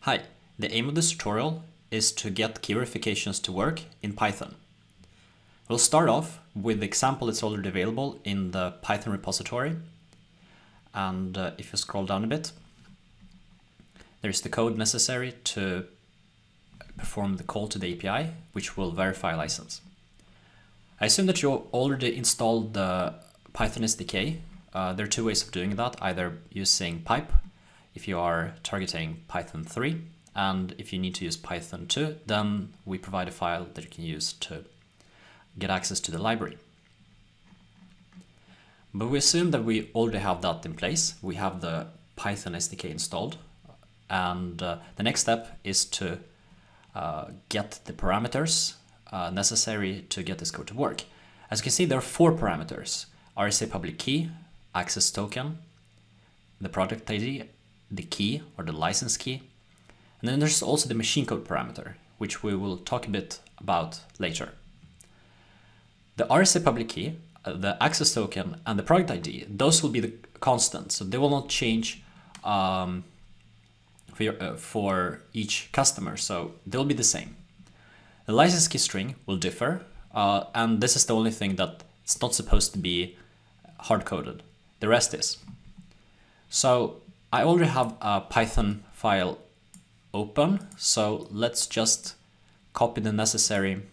Hi, the aim of this tutorial is to get key verifications to work in Python. We'll start off with the example that's already available in the Python repository. And if you scroll down a bit, there's the code necessary to perform the call to the API, which will verify license. I assume that you already installed the Python SDK. There are two ways of doing that, either using pipe if you are targeting Python 3, and if you need to use Python 2, then we provide a file that you can use to get access to the library. But we assume that we already have that in place. We have the Python SDK installed, and the next step is to get the parameters necessary to get this code to work. As you can see, there are 4 parameters: RSA Public Key, access token, the product ID, the key or the license key, and then there's also the machine code parameter, which we will talk a bit about later. The RSA Public Key, the access token, and the product ID, those will be the constants, so they will not change for each customer, so they'll be the same. The license key string will differ, and this is the only thing that it's not supposed to be hard-coded. The rest is. So I already have a Python file open, so let's just copy the necessary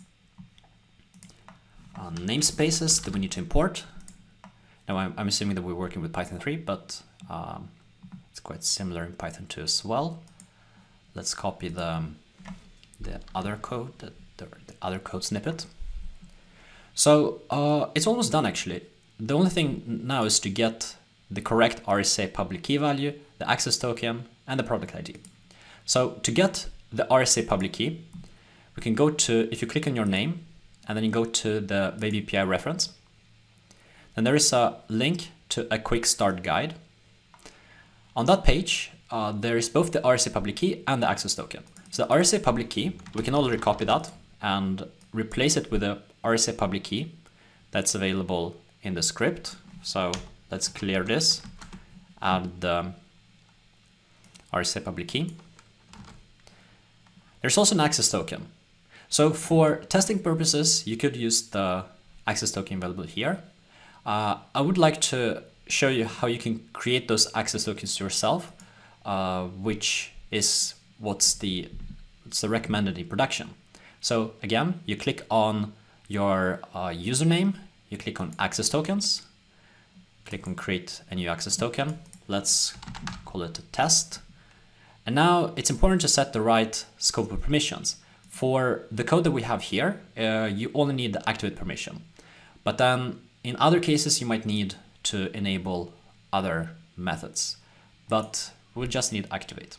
namespaces that we need to import. Now I'm assuming that we're working with Python 3, but it's quite similar in Python 2 as well. Let's copy the other code, the other code snippet. So it's almost done actually. The only thing now is to get the correct RSA public key value, the access token, and the product ID. So to get the RSA public key, we can go to, if you click on your name, and then you go to the Web API reference, then there is a link to a quick start guide. On that page, there is both the RSA public key and the access token. So the RSA public key, we can already copy that and replace it with the RSA public key that's available in the script. So let's clear this, add the RSA public key. There's also an access token. So for testing purposes, you could use the access token available here. I would like to show you how you can create those access tokens yourself, which is what's the recommended in production. So again, you click on your username, you click on access tokens, click on create a new access token. Let's call it a test. And now it's important to set the right scope of permissions. For the code that we have here, you only need the activate permission. But then in other cases, you might need to enable other methods, but we'll just need activate.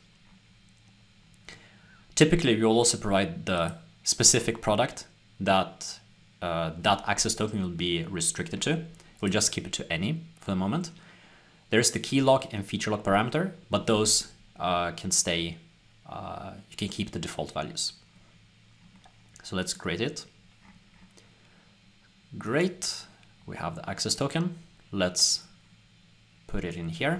Typically, we'll also provide the specific product that that access token will be restricted to. We'll just keep it to any for the moment. There's the key lock and feature lock parameter, but those can stay, you can keep the default values. So let's create it. Great, we have the access token. Let's put it in here.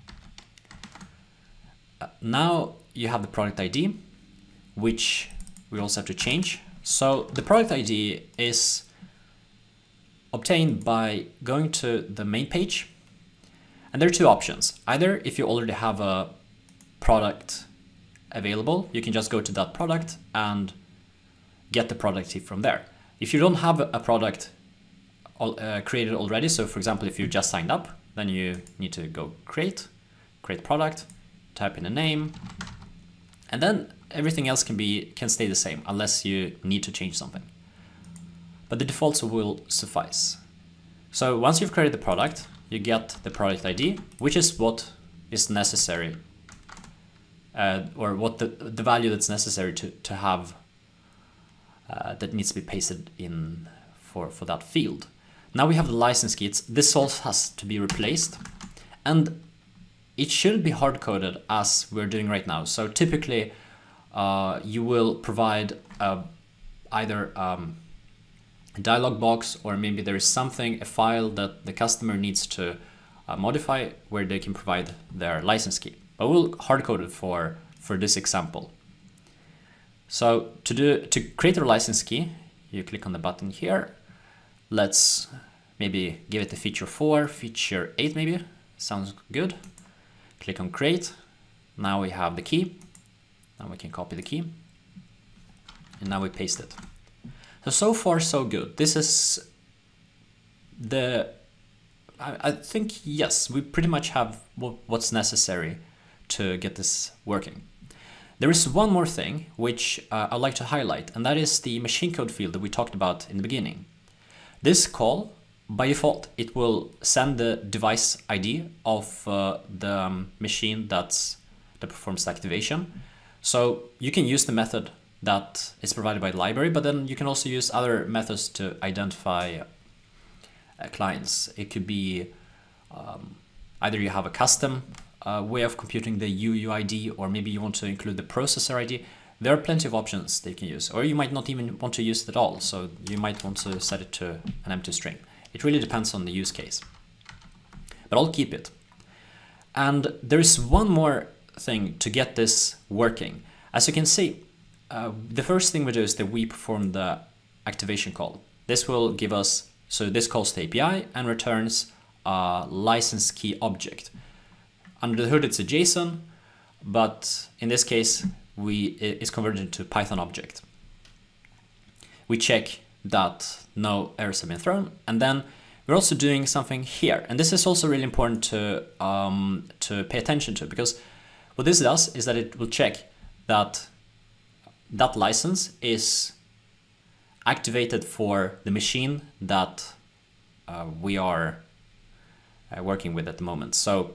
Now you have the product ID, which we also have to change. So the product ID is obtained by going to the main page, and there are 2 options. Either if you already have a product available, you can just go to that product and get the product key from there. If you don't have a product created already, so for example, if you just signed up, then you need to go create product, type in a name, and then everything else can stay the same unless you need to change something. But the defaults will suffice. So once you've created the product, you get the product ID, which is what is necessary, or what the value that's necessary to have that needs to be pasted in for that field. Now we have the license key. This also has to be replaced, and it shouldn't be hard-coded as we're doing right now. So typically you will provide either a dialog box, or maybe there is something, a file that the customer needs to modify, where they can provide their license key. But we'll hard code it for for this example. So to create a license key, you click on the button here. Let's maybe give it a feature 4, feature 8 maybe. Sounds good. Click on create. Now we have the key. Now we can copy the key. And now we paste it. So far so good. This is I think, yes, we pretty much have what's necessary to get this working. There is one more thing which I'd like to highlight, and that is the machine code field that we talked about in the beginning. This call, by default, it will send the device ID of the machine that performs the activation. So you can use the method that is provided by the library, but then you can also use other methods to identify clients. It could be either you have a custom way of computing the UUID, or maybe you want to include the processor ID. There are plenty of options that you can use, or you might not even want to use it at all. So you might want to set it to an empty string. It really depends on the use case, but I'll keep it. And there is one more thing to get this working. As you can see, the first thing we do is that we perform the activation call. This will give us, so this calls the API and returns a license key object. Under the hood it's a JSON, but in this case it's converted into Python object. We check that no errors have been thrown, and then we're also doing something here. And this is also really important to pay attention to, because what this does is that it will check that that license is activated for the machine that we are working with at the moment. So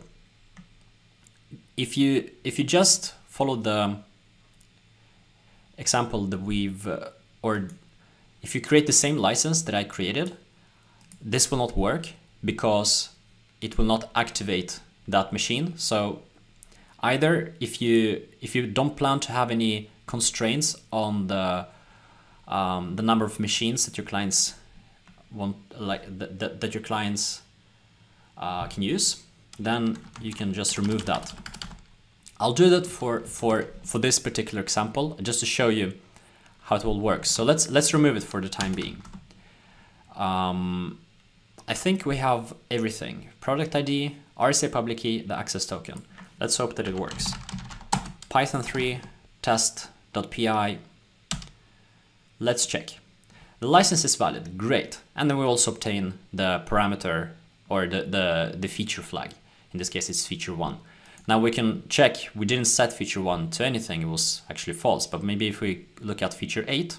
if you just follow the example that we've, or if you create the same license that I created, this will not work because it will not activate that machine. So either if you don't plan to have any constraints on the number of machines that your clients want, like that your clients can use, then you can just remove that. I'll do that for this particular example, just to show you how it all works. So let's remove it for the time being. I think we have everything: product ID, RSA Public Key, the access token. Let's hope that it works. Python 3 test.py. Let's check. The license is valid, great. And then we also obtain the parameter, or the feature flag. In this case, it's feature 1. Now we can check, we didn't set feature 1 to anything, it was actually false. But maybe if we look at feature 8,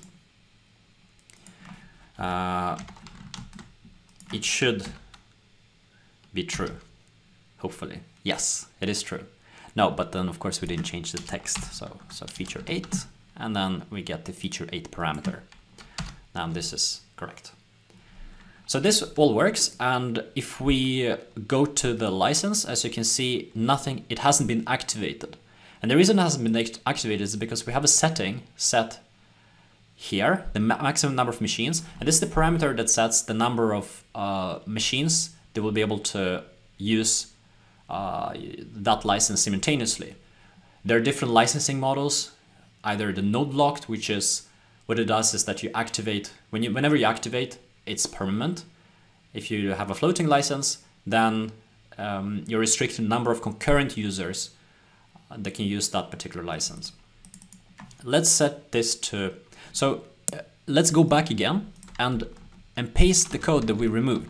it should be true, hopefully. Yes, it is true. No, but then of course we didn't change the text. So feature 8, and then we get the feature 8 parameter. Now this is correct. So this all works, and if we go to the license, as you can see, nothing, it hasn't been activated. And the reason it hasn't been activated is because we have a setting set here, the maximum number of machines, and this is the parameter that sets the number of machines that will be able to use that license simultaneously. There are different licensing models, either the node locked, which is, what it does is that you activate, whenever you activate, it's permanent. If you have a floating license, then you're restricted the number of concurrent users that can use that particular license. Let's set this to, so let's go back again and paste the code that we removed.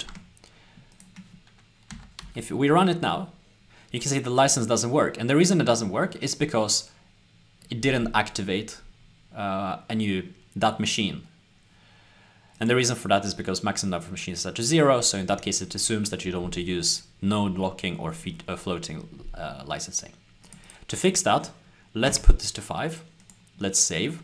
If we run it now, you can see the license doesn't work. And the reason it doesn't work is because it didn't activate that machine. And the reason for that is because maximum number of machines is set to 0. So in that case, it assumes that you don't want to use node locking or floating licensing. To fix that, let's put this to 5. Let's save.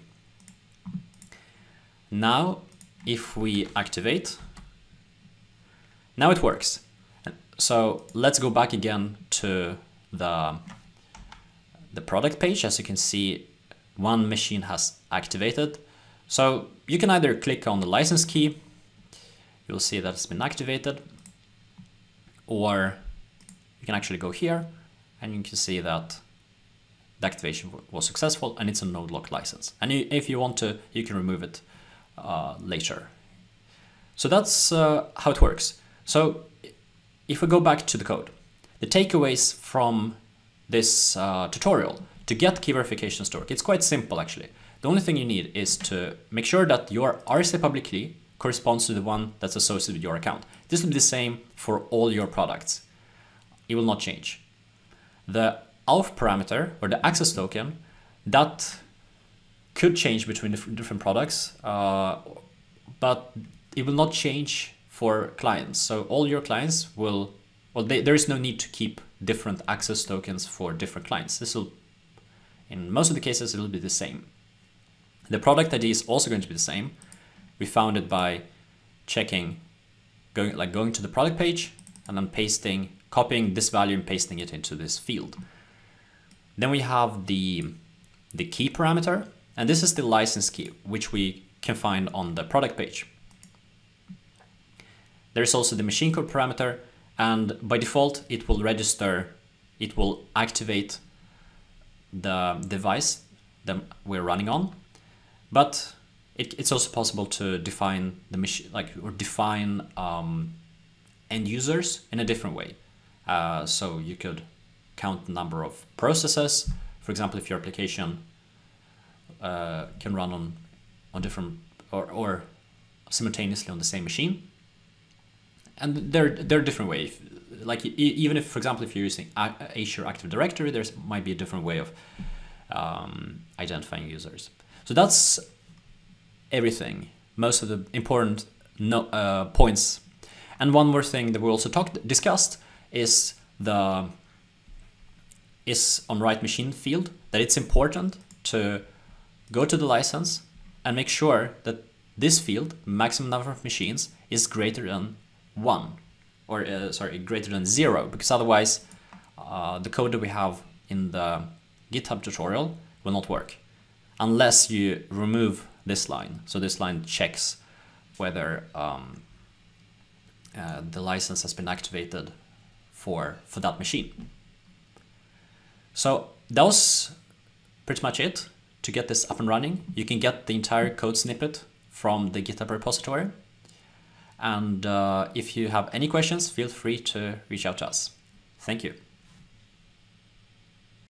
Now, if we activate, now it works. So let's go back again to the product page. As you can see, one machine has activated. So you can either click on the license key, you'll see that it's been activated, or you can actually go here and you can see that the activation was successful and it's a node lock license. And if you want to, you can remove it later. So that's how it works. So if we go back to the code, the takeaways from this tutorial to get key verification to work, it's quite simple actually. The only thing you need is to make sure that your RSA public key corresponds to the one that's associated with your account. This will be the same for all your products. It will not change. The auth parameter, or the access token, that could change between different products, but it will not change for clients. So all your clients will, well, there is no need to keep different access tokens for different clients. This will, in most of the cases, it will be the same. The product ID is also going to be the same. We found it by checking, going to the product page and then copying this value and pasting it into this field. Then we have the key parameter, and this is the license key, which we can find on the product page. There's also the machine code parameter, and by default, it will activate the device that we're running on. But it's also possible to define the machine, define end users in a different way. So you could count the number of processes. For example, if your application can run on different or simultaneously on the same machine. And there are different ways. Like even if, for example, if you're using Azure Active Directory, there might be a different way of identifying users. So that's everything, most of the important points. And one more thing that we also discussed is the IsOnRightMachine field, that it's important to go to the license and make sure that this field, maximum number of machines, is greater than 1, or greater than 0, because otherwise the code that we have in the GitHub tutorial will not work unless you remove this line. So this line checks whether the license has been activated for that machine. So that was pretty much it to get this up and running. You can get the entire code snippet from the GitHub repository. And if you have any questions, feel free to reach out to us. Thank you.